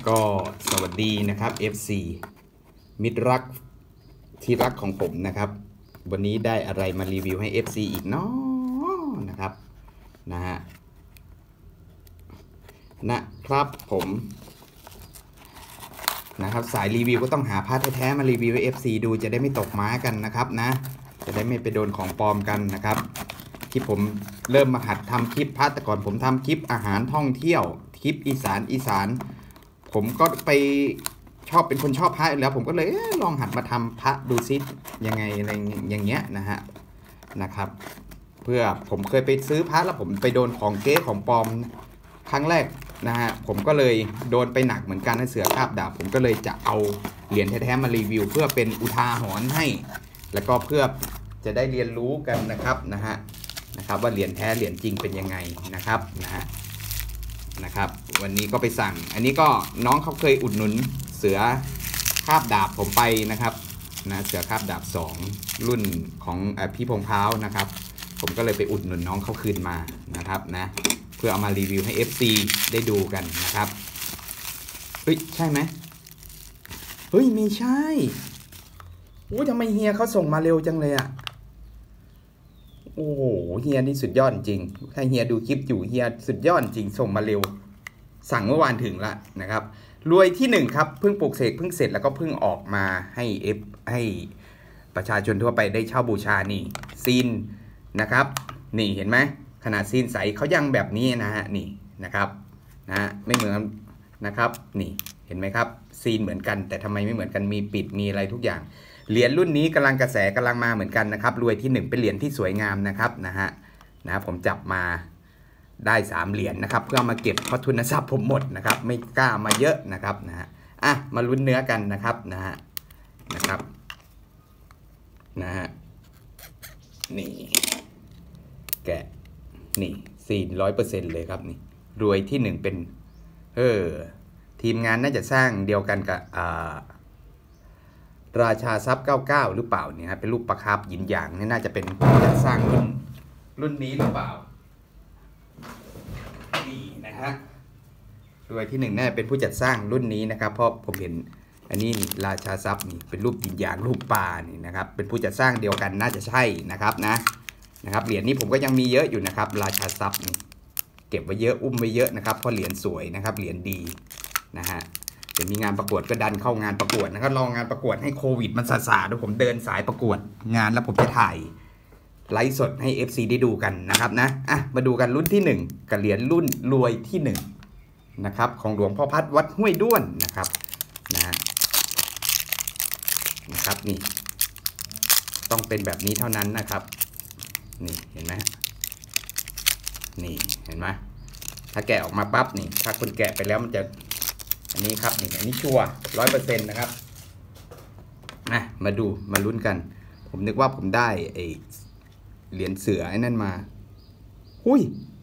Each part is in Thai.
ก็สวัสดีนะครับ FC มิตรรักที่รักของผมนะครับวันนี้ได้อะไรมารีวิวให้ FC อีกเนาะนะครับนะครับผมนะครับสายรีวิวก็ต้องหาพาร์ทแท้ๆมารีวิวให้ FC ดูจะได้ไม่ตกม้ากันนะครับนะจะได้ไม่ไปโดนของปลอมกันนะครับที่ผมเริ่มมาหัดทำคลิปพาร์ทแต่ก่อนผมทำคลิปอาหารท่องเที่ยวคลิปอีสานผมก็ไปเป็นคนชอบพระแล้วผมก็เลยลองหัดมาทำพระดูซิยังไงอะไรอย่างเงี้ยนะครับเพื่อผมเคยไปซื้อพระแล้วผมไปโดนของเก๊ของปลอมครั้งแรกผมก็เลยโดนไปหนักเหมือนกันนะเสือคาบดาบผมก็เลยจะเอาเหรียญแท้ๆมารีวิวเพื่อเป็นอุทาหรณ์ให้แล้วก็เพื่อจะได้เรียนรู้กันนะครับว่าเหรียญแท้เหรียญจริงเป็นยังไงนะครับวันนี้ก็ไปสั่งอันนี้ก็น้องเขาเคยอุดหนุนเสือคาบดาบผมไปนะครับเสือคาบดาบ2รุ่นของพี่พงษ์พร้าวนะครับผมก็เลยไปอุดหนุนน้องเขาคืนมานะครับเพื่อเอามารีวิวให้ FC ได้ดูกันนะครับเฮ้ยใช่ไหมเฮ้ยไม่ใช่ทำไมเฮียเขาส่งมาเร็วจังเลยอ่ะโอ้โหเฮียนี่สุดยอดจริงถ้าเฮียดูคลิปอยู่เฮียสุดยอดจริงส่งมาเร็วสั่งเมื่อวานถึงละนะครับรวยที่1ครับเพิ่งปลูกเสกเพิ่งเสร็จแล้วก็เพิ่งออกมาให้ประชาชนทั่วไปได้เช่าบูชานี่ซีนนะครับนี่เห็นไหมขนาดซีนใสเขายังแบบนี้นี่นะครับไม่เหมือนนะครับนี่เห็นไหมครับซีนเหมือนกันแต่ทำไมไม่เหมือนกันมีปิดมีอะไรทุกอย่างเหรียญรุ่นนี้กำลังกระแสกำลังมาเหมือนกันนะครับรวยที่1เป็นเหรียญที่สวยงามนะครับผมจับมาได้3เหรียญนะครับเพื่อมาเก็บเพราะทุนทรัพย์ผมหมดนะครับไม่กล้ามาเยอะนะครับมาลุ้นเนื้อกันนะครับนี่แกะนี่ซีน100%เลยครับนี่รวยที่1เป็นทีมงานน่าจะสร้างเดียวกันกับราชาทรัพย์99หรือเปล่าเนี่ยเป็นรูปประคับหยินหยางนี่น่าจะเป็นผู้จัดสร้างรุ่นนี้หรือเปล่านี่รวยที่1น่าจะเป็นผู้จัดสร้างรุ่นนี้นะครับเพราะผมเห็นอันนี้ราชาทรัพย์นี่เป็นรูปหยินหยางรูปปลานี่นะครับเป็นผู้จัดสร้างเดียวกันน่าจะใช่นะครับเหรียญนี้ผมก็ยังมีเยอะอยู่นะครับราชาทรัพย์นี่เก็บไว้เยอะอุ้มไว้เยอะนะครับเพราะเหรียญสวยนะครับเหรียญดีเดี๋ยวมีงานประกวดก็ดันเข้างานประกวดนะครับรองงานประกวดให้โควิดมันซาด้วยผมเดินสายประกวดงานแล้วผมจะถ่ายไลฟ์สดให้ FC ได้ดูกันนะครับมาดูกันรุ่นที่1กับเหรียญรุ่นรวยที่1นะครับของหลวงพ่อพัดวัดห้วยด้วนนะครับนี่ต้องเป็นแบบนี้เท่านั้นนะครับนี่เห็นไหมนี่เห็นไหมถ้าแกะออกมาปั๊บนี่ถ้าคนแกะไปแล้วมันจะอันนี้ครับนี่อันนี้ชัวร์100%นะครับมาดูมาลุ้นกันผมนึกว่าผมได้ไอเหรียญเสือไอ้นั่นมาหุ้ย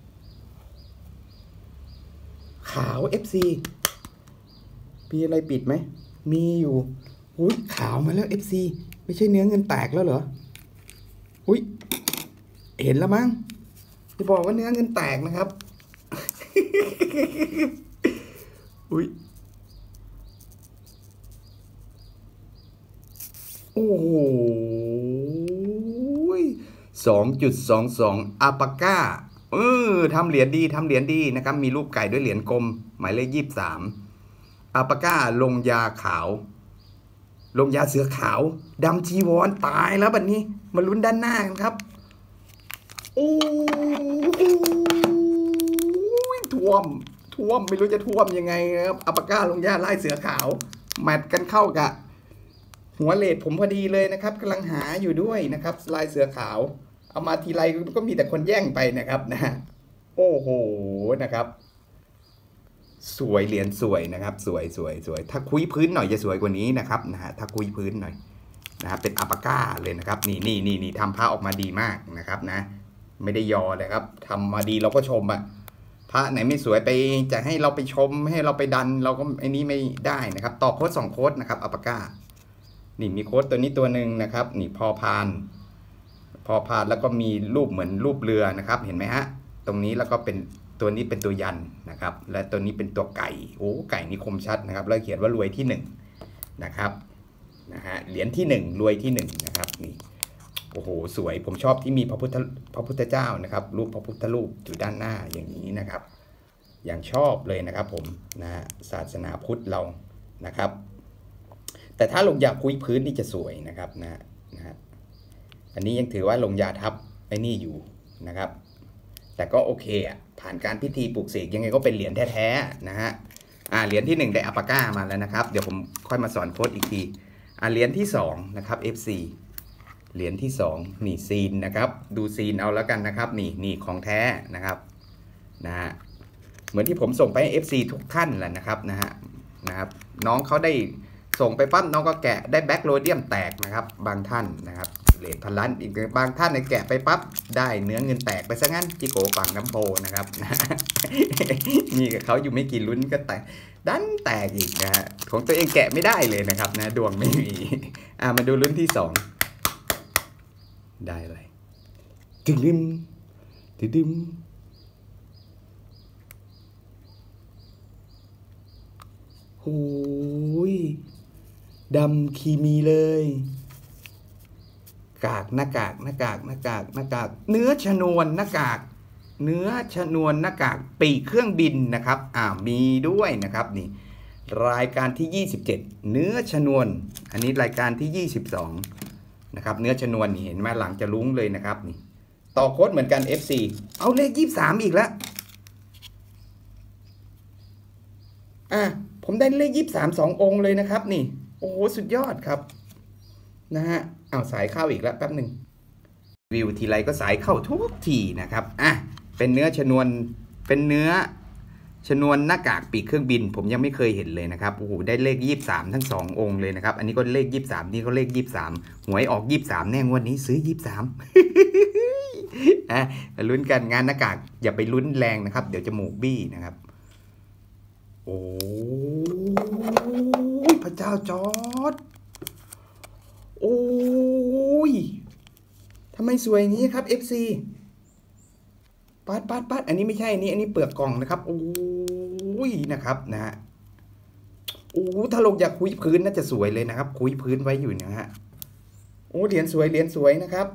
ขาว FC มีอะไรปิดไหมมีอยู่หุ้ยขาวมาแล้ว FC ไม่ใช่เนื้อเงินแตกแล้วเหรอหุ้ยเห็นแล้วมั้งจะบอกว่าเนื้อเงินแตกนะครับอุ้ยโอ้โห2.22อัลปาก้าทำเหรียญดีนะครับมีรูปไก่ด้วยเหรียญกลมหมายเลข23อัลปาก้าลงยาขาวลงยาเสือขาวดำจีวรตายแล้วบัดนี้มาลุ้นด้านหน้ากันครับโอ้ยท่วมไม่รู้จะท่วมยังไงครับอัลปาก้าลงยาไล่เสือขาวแมทกันเข้ากับหัวเลดผมพอดีเลยนะครับกำลังหาอยู่ด้วยนะครับลายเสือขาวเอามาทีไรก็มีแต่คนแย่งไปนะครับโอ้โหนะครับสวยเหรียญสวยนะครับสวยถ้าคุยพื้นหน่อยจะสวยกว่านี้นะครับถ้าคุยพื้นหน่อยเป็นอัลปาก้าเลยนะครับนี่ทำพระออกมาดีมากนะครับไม่ได้ยอเลยครับทำมาดีเราก็ชมพระไหนไม่สวยไปจะให้เราไปชมให้เราไปดันเราก็ไอ้นี้ไม่ได้นะครับต่อโค้ด2โค้ดนะครับอัลปาก้านี่มีโค้ดตัวนี้ตัวหนึ่งนะครับนี่พอพานแล้วก็มีรูปเหมือนรูปเรือนะครับเห็นไหมฮะตรงนี้แล้วก็เป็นตัวนี้เป็นตัวยันนะครับและตัวนี้เป็นตัวไก่โอ้ไก่นี่คมชัดนะครับแล้วเขียนว่ารวยที่1นะครับเหรียญที่1รวยที่1นะครับนี่โอ้โหสวยผมชอบที่มีพระพุทธเจ้านะครับรูปพระพุทธรูปอยู่ด้านหน้าอย่างนี้นะครับอย่างชอบเลยนะครับผมศาสนาพุทธเรานะครับแต่ถ้าลงยาคุยพื้นนี่จะสวยนะครับนะอันนี้ยังถือว่าลงยาทับไอ้นี่อยู่นะครับแต่ก็โอเคอ่ะผ่านการพิธีปลุกเสกยังไงก็เป็นเหรียญแท้ๆนะฮะเหรียญที่1ได้อัปปาก้ามาแล้วนะครับเดี๋ยวผมค่อยมาสอนโค้ดอีกทีเหรียญที่2นะครับ FC เหรียญที่2นี่ซีนนะครับดูซีนเอาแล้วกันนะครับนี่ของแท้นะครับเหมือนที่ผมส่งไปให้ FC ทุกท่านแหละนะครับนะครับน้องเขาได้ส่งไปปั๊บน้องก็แกะได้แบ็คโรเดียมแตกนะครับบางท่านนะครับเหรียญพันล้านอีกบางท่านเนี่ยแกะไปปั๊บได้เนื้อเงินแตกไปซะงั้นจิโกฝั่งน้ำโพนะครับมีกับเขาอยู่ไม่กี่ลุ้นก็แตกดันแตกอีกนะฮะของตัวเองแกะไม่ได้เลยนะครับนะดวงไม่มีมาดูลุ้นที่2ได้เลยดึมโอ้ยดำคีมีเลยหน้ากากเนื้อชนวนหน้ากากปีกเครื่องบินนะครับมีด้วยนะครับนี่รายการที่27เนื้อชนวนอันนี้รายการที่22นะครับเนื้อชนวนนี่เห็นไหมหลังจะลุ้งเลยนะครับนี่ต่อโค้ดเหมือนกัน FC เอาเลข23อีกแล้วผมได้เลข23 2 องค์เลยนะครับนี่โอ้โหสุดยอดครับนะฮะสายเข้าอีกแล้วแป๊บหนึ่งวิวทีไรก็สายเข้าทุกทีนะครับเป็นเนื้อชนวนหน้ากากปีกเครื่องบินผมยังไม่เคยเห็นเลยนะครับโอ้โหได้เลข23ทั้ง2องค์เลยนะครับอันนี้ก็เลข23นี่ก็เลข23หวยออก23แน่งวดนี้ซื้อ23ลุ้นกันงานหน้ากากอย่าไปลุ้นแรงนะครับเดี๋ยวจมูกบี้นะครับโอ้ยพระเจ้าจอร์จโอ้ยทำไมสวยอย่างนี้ครับ FC ปัดอันนี้ไม่ใช่อันนี้เปลือกกล่องนะครับโอ้ยนะครับนะฮะโอ้ถ้าลงอยากคุยพื้นน่าจะสวยเลยนะครับคุยพื้นไว้อยู่นะฮะโอ้เหรียญสวยนะครับ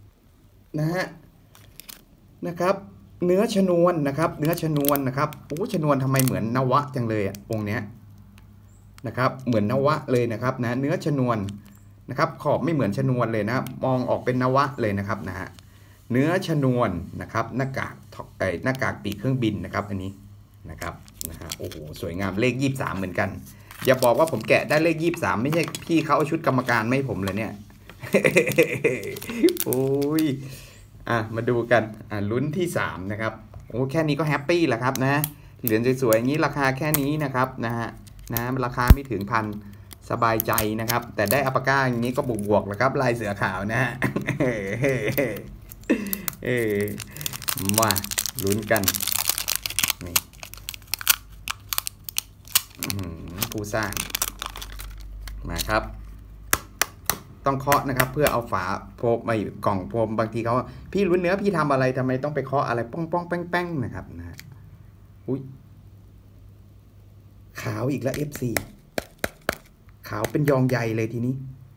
นะครับเนื้อชนวนนะครับโอ้ชนวนทำไมเหมือนนวะจังเลยองค์เนี้ยนะครับเหมือนนวะเลยนะครับนะเนื้อชนวนนะครับขอบไม่เหมือนชนวนเลยนะมองออกเป็นนวะเลยนะครับนะฮะเนื้อชนวนนะครับหน้ากากปีกเครื่องบินนะครับอันนี้นะครับโอ้โหสวยงามเลข23เหมือนกันอย่าบอกว่าผมแกะได้เลข23ไม่ใช่พี่เขาเอาชุดกรรมการไม่ผมเลยเนี่ย โอ้ยมาดูกันลุ้นที่3นะครับโอ้แค่นี้ก็แฮปปี้แล้วครับนะเหรียญสวยๆอย่างนี้ราคาแค่นี้นะครับราคาไม่ถึงพันสบายใจนะครับแต่ได้อัปปาก้าอย่างนี้ก็บวกแล้วครับลายเสือขาวนะฮะ มาลุ้นกันนี่ผู้สร้างมาครับต้องเคาะนะครับเพื่อเอาฝาโพมมากล่องโพมบางทีเขาพี่ลุ้นเนื้อพี่ทำอะไรทำไมต้องไปเคาะอะไรป้องแป้งนะครับนะอุ้ยขาวอีกแล้ว FC ขาวเป็นยองใหญ่เลยทีนี้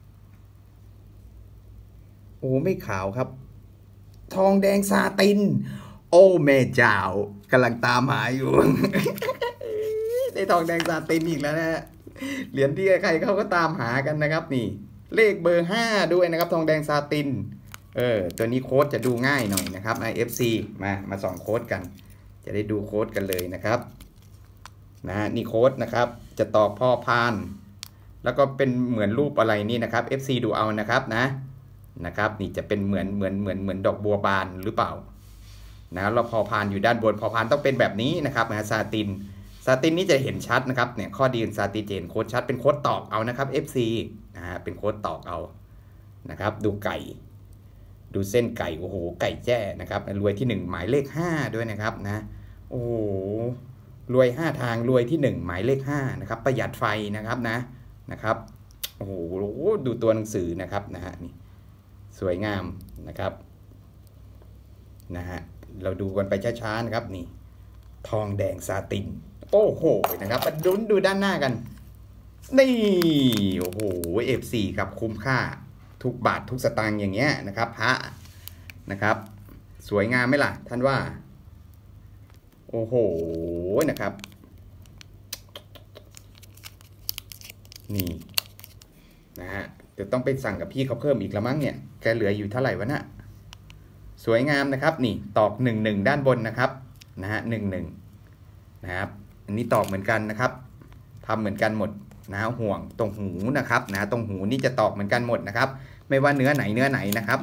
โอ้ไม่ขาวครับทองแดงซาตินโอ้แม่เจ้ากำลังตามหาอยู่ ได้ทองแดงซาตินอีกแล้วนะฮะเหรียญที่ใครเขาก็ตามหากันนะครับนี่เลขเบอร์5ด้วยนะครับทองแดงซาตินตัวนี้โค้ดจะดูง่ายหน่อยนะครับFC มาส่องโค้ดกันจะได้ดูโค้ดกันเลยนะครับนี่โค้ดนะครับจะตอกพ่อพานแล้วก็เป็นเหมือนรูปอะไรนี่นะครับ FC ดูเอานะครับนะครับนี่จะเป็นเหมือนดอกบัวบานหรือเปล่าเราพอพานอยู่ด้านบนพอพานต้องเป็นแบบนี้นะครับซาตินนี่จะเห็นชัดนะครับเนี่ยข้อดีของซาตินจะเห็นโค้ดชัดเป็นโค้ดตอกเอานะครับ FC เป็นโค้ดตอกเอานะครับดูไก่ดูเส้นไก่โอ้โหไก่แจ้นะครับรวยที่1หมายเลข5ด้วยนะครับโอ้โหรวย5ทางรวยที่1หมายเลข5นะครับประหยัดไฟนะครับนะครับโอ้โหดูตัวหนังสือนะครับนี่สวยงามนะครับเราดูกันไปช้าๆนะครับนี่ทองแดงซาตินโอ้โหนะครับมาดูด้านหน้ากันนี่โอ้โห F4 ครับคุ้มค่าทุกบาททุกสตางค์อย่างเงี้ยนะครับพระนะครับสวยงามไหมล่ะท่านว่าโอ้โหนะครับนี่นะฮะจะต้องไปสั่งกับพี่เขาเพิ่มอีกละมั้งเนี่ยแกเหลืออยู่เท่าไหร่วะน่ะสวยงามนะครับนี่ตอก11ด้านบนนะครับนะฮะ11นะครับอันนี้ตอกเหมือนกันนะครับทำเหมือนกันหมดนะห่วงตรงหูนะครับนะตรงหูนี่จะตอกเหมือนกันหมดนะครับไม่ว่าเนื้อไหนนะครับ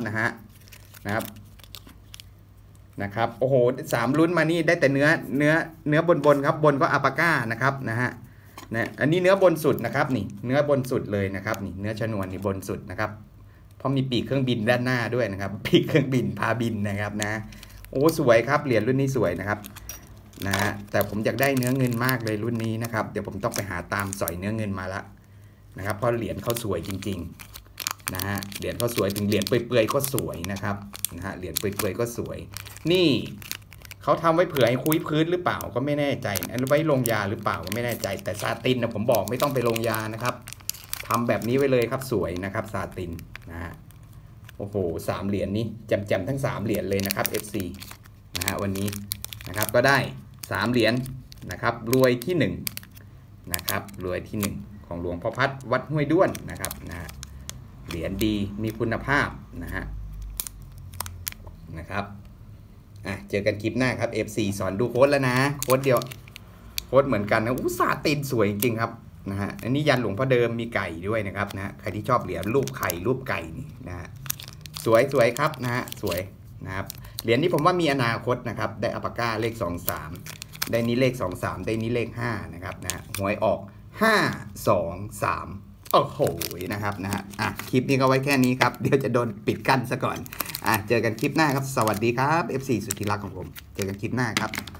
นะครับโอ้โห3ลุ้นมานี่ได้แต่เนื้อบนครับบนก็อัปปาก้านะครับนะฮะอันนี้เนื้อบนสุดนะครับนี่เนื้อบนสุดเลยนะครับนี่เนื้อชนวนนี่บนสุดนะครับเพราะมีปีกเครื่องบินด้านหน้าด้วยนะครับปีกเครื่องบินพาบินนะครับนะโอ้สวยครับเหรียญรุ่นนี้สวยนะครับนะแต่ผมอยากได้เนื้อเงินมากเลยรุ่นนี้นะครับเดี๋ยวผมต้องไปหาตามสอยเนื้อเงินมาละนะครับเพราะเหรียญเขาสวยจริงๆนะฮะเหรียญเขาสวยถึงเหรียญเปื่อยๆก็สวยนะครับนะฮะเหรียญเปื่อยๆก็สวยนี่เขาทำไว้เผื่อให้คุยพื้นหรือเปล่าก็ไม่แน่ใจไว้ลงยาหรือเปล่าก็ไม่แน่ใจแต่ซาตินนะผมบอกไม่ต้องไปลงยานะครับทำแบบนี้ไว้เลยครับสวยนะครับซาตินนะฮะโอ้โห3เหรียญนี้แจ่มๆทั้ง3เหรียญเลยนะครับ FC นะฮะวันนี้นะครับก็ได้3เหรียญนะครับรวยที่1นะครับรวยที่1ของหลวงพ่อพัดวัดห้วยด้วนนะครับนะเหรียญดีมีคุณภาพนะครับเจอกันคลิปหน้าครับ F4 สอนดูโค้ดแล้วนะโค้ดเดียวโค้ดเหมือนกันนะซาตินสวยจริงๆครับนะฮะอันนี้ยันหลวงพ่อเดิมมีไก่ด้วยนะครับนะใครที่ชอบเหรียญรูปไข่รูปไก่นี่นะฮะสวยครับนะฮะสวยนะครับเหรียญนี้ผมว่ามีอนาคตนะครับได้อัปปาก้าเลข23ได้นี้เลข23ได้นี้เลข5นะครับนะหวยออก523โอ้โหนะครับนะฮะคลิปนี้ก็ไว้แค่นี้ครับเดี๋ยวจะโดนปิดกั้นซะก่อนเจอกันคลิปหน้าครับสวัสดีครับ F4 สุดที่รักของผมเจอกันคลิปหน้าครับ